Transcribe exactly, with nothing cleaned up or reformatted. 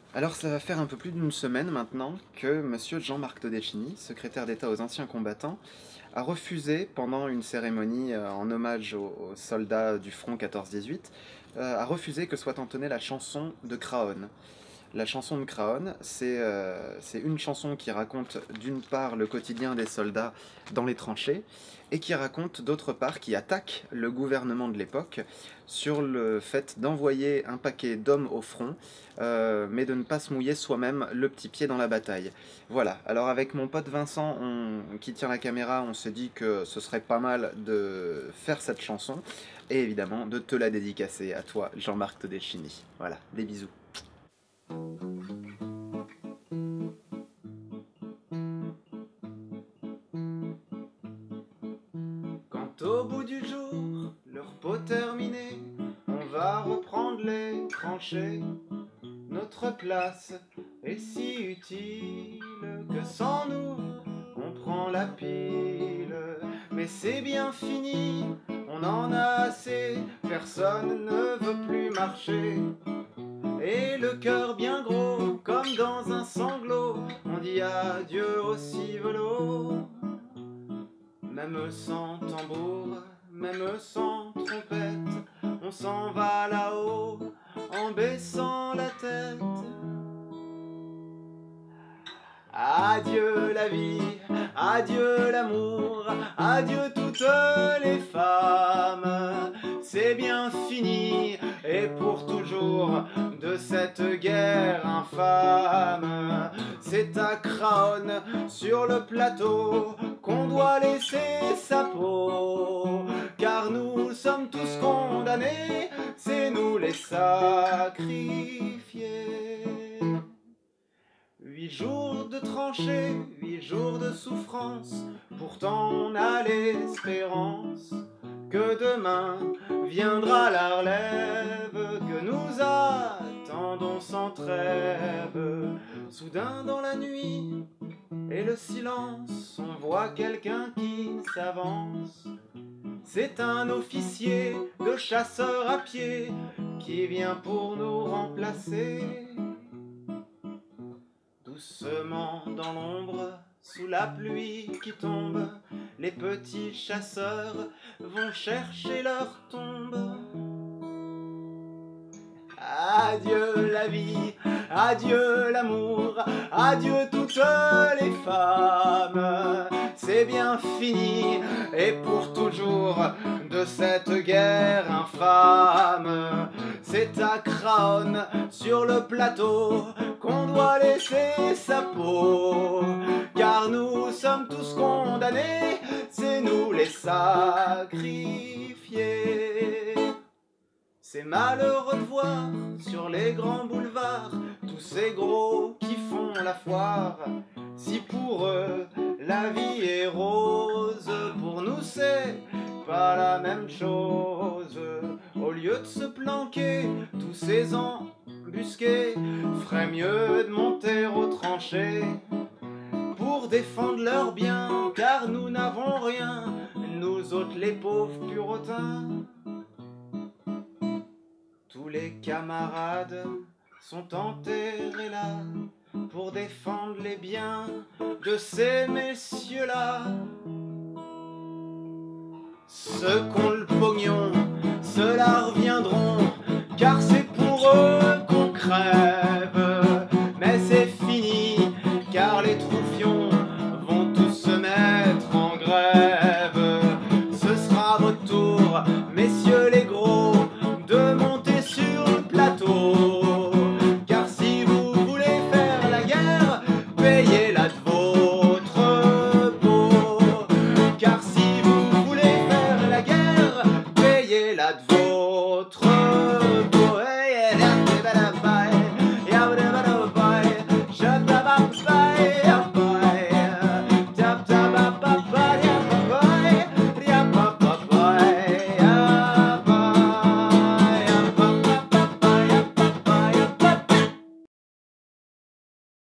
Alors ça va faire un peu plus d'une semaine maintenant que Monsieur Jean-Marc Todeschini, secrétaire d'État aux anciens combattants, a refusé, pendant une cérémonie euh, en hommage aux, aux soldats du front quatorze dix-huit, euh, a refusé que soit entonnée la chanson de Craonne. La chanson de Craonne, c'est euh, c'est une chanson qui raconte d'une part le quotidien des soldats dans les tranchées, et qui raconte d'autre part, qui attaque le gouvernement de l'époque sur le fait d'envoyer un paquet d'hommes au front, euh, mais de ne pas se mouiller soi-même le petit pied dans la bataille. Voilà, alors avec mon pote Vincent on, qui tient la caméra, on s'est dit que ce serait pas mal de faire cette chanson, et évidemment de te la dédicacer à toi, Jean-Marc Todeschini. Voilà, des bisous. Quand au bout du jour, le repos terminé, on va reprendre les tranchées, notre place est si utile que sans nous, on prend la pile. Mais c'est bien fini, on en a assez, personne ne veut plus marcher. Et le cœur bien gros, comme dans un sanglot, on dit adieu au civolo. Même sans tambour, même sans trompette, on s'en va là-haut, en baissant la tête. Adieu la vie, adieu l'amour, adieu toutes les femmes. C'est bien fini, et pour toujours, de cette guerre infâme. C'est à Craonne, sur le plateau, qu'on doit laisser sa peau. Car nous sommes tous condamnés, c'est nous les sacrifiés. Huit jours de tranchées, huit jours de souffrance, pourtant on a l'espérance que demain viendra la relève, que nous attendons sans trêve. Soudain dans la nuit et le silence, on voit quelqu'un qui s'avance. C'est un officier de chasseurs à pied qui vient pour nous remplacer. Doucement dans l'ombre, sous la pluie qui tombe, les petits chasseurs vont chercher leur tombe. Adieu la vie, adieu l'amour, adieu toutes les femmes. C'est bien fini, et pour toujours, de cette guerre infâme. C'est à Craonne, sur le plateau, qu'on doit laisser sa peau. Car nous sommes tous condamnés, c'est nous les sacrifiés. C'est malheureux de voir sur les grands boulevards tous ces gros qui font la foire. Si pour eux la vie est rose, pour nous c'est pas la même chose. Au lieu de se planquer, tous ces embusqués feraient mieux de monter aux tranchées pour défendre leurs biens, car nous n'avons rien, nous autres les pauvres puritains. Tous les camarades sont enterrés là pour défendre les biens de ces messieurs-là. Ceux qu'ont le pognon, ceux-là reviendront, car c'est pour eux qu'on crève. Mais c'est fini, car les troufions vont tous se mettre en grève. Ce sera votre tour, messieurs les gros, de monter sur le plateau. Car si vous voulez faire la guerre, payez-la de votre peau. Car si vous voulez faire la guerre, payez-la de votre